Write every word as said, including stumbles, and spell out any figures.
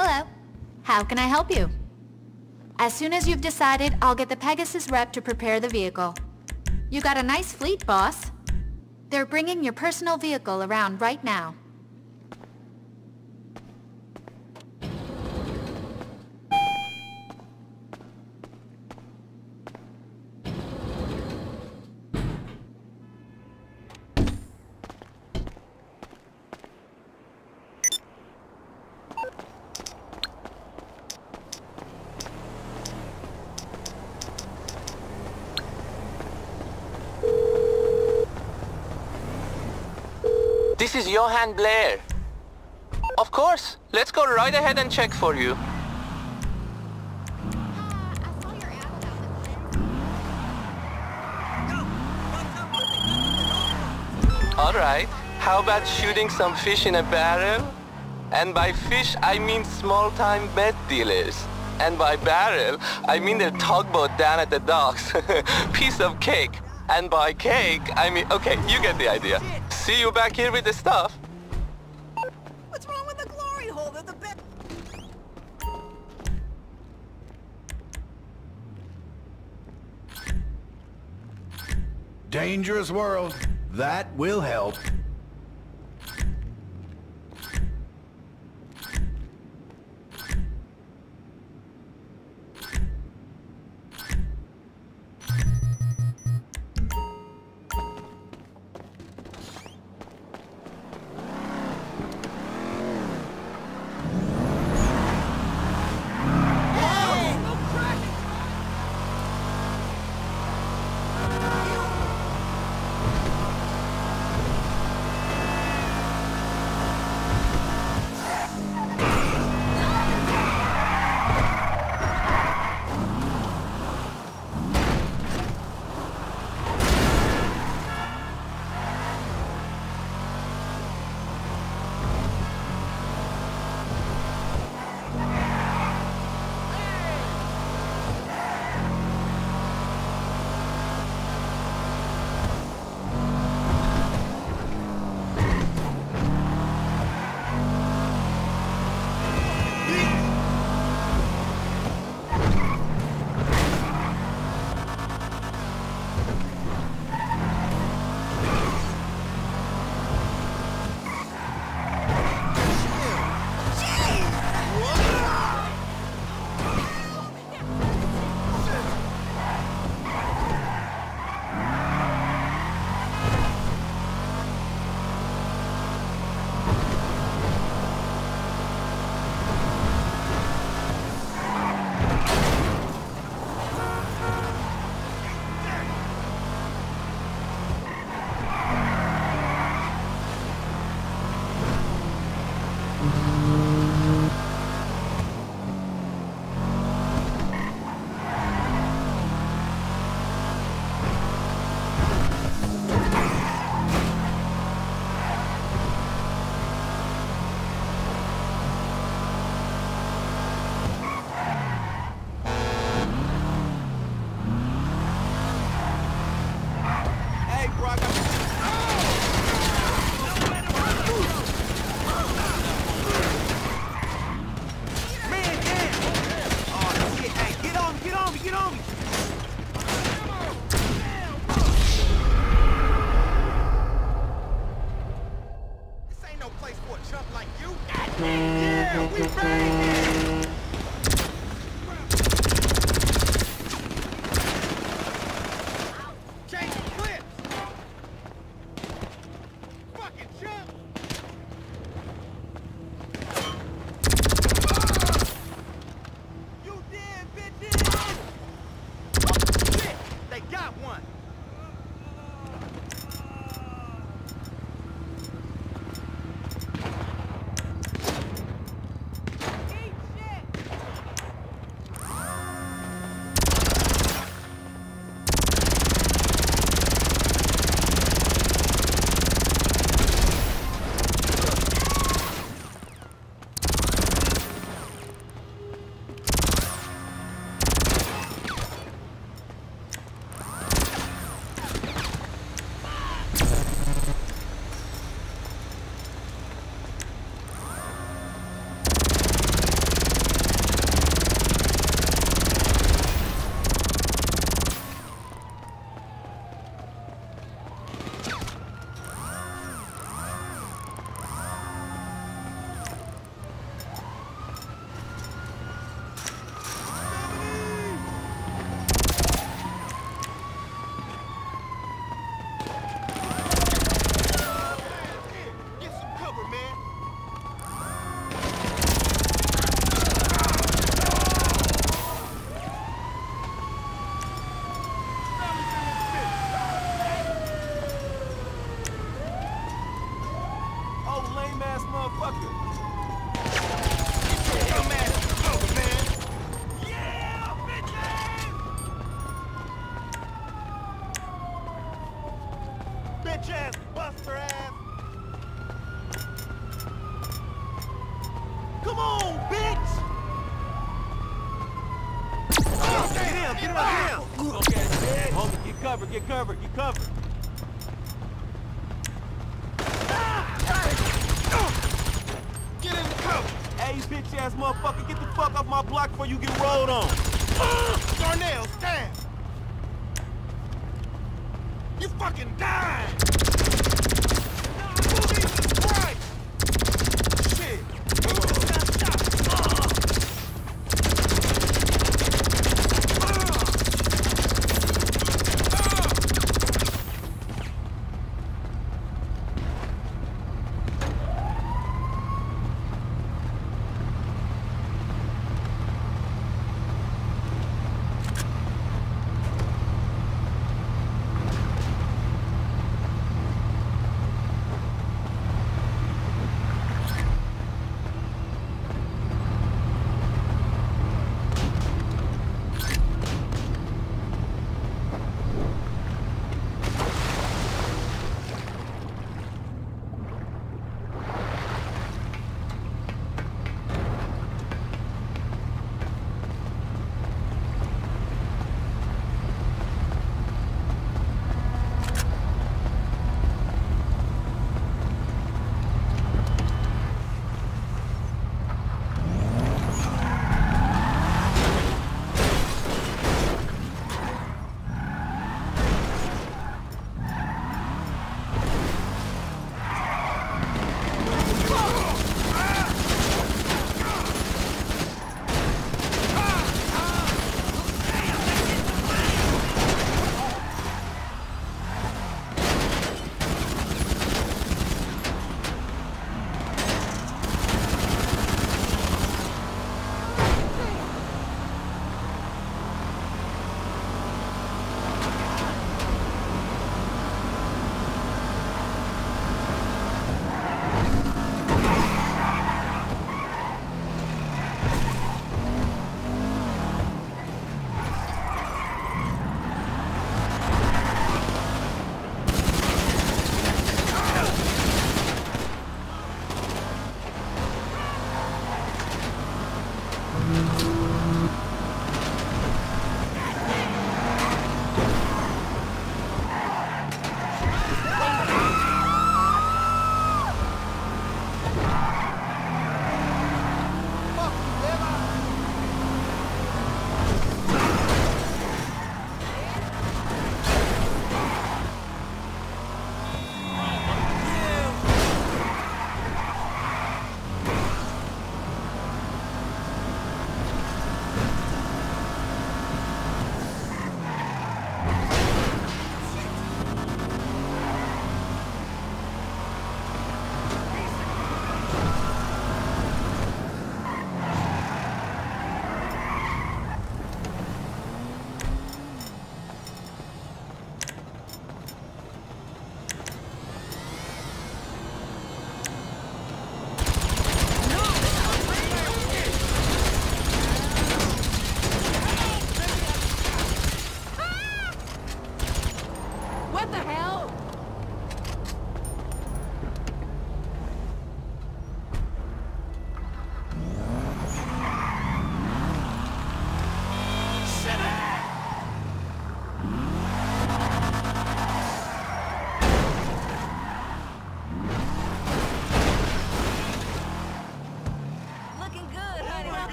Hello. How can I help you? As soon as you've decided, I'll get the Pegasus rep to prepare the vehicle. You got a nice fleet, boss. They're bringing your personal vehicle around right now. This is Johan Blair. Of course. Let's go right ahead and check for you. Alright. How about shooting some fish in a barrel? And by fish, I mean small-time meth dealers. And by barrel, I mean their tugboat down at the docks. Piece of cake. And by cake, I mean... Okay, you get the idea. See you back here with the stuff. What's wrong with the glory hole? They're the best. Dangerous world. That will help. bitch ass, buster ass! Come on, bitch! Oh, get him, get him, get him! Okay, homie, get covered, get covered, get covered. Get in the cover! Hey, bitch ass motherfucker, get the fuck off my block before you get rolled on. Darnell, stand! You fucking dying!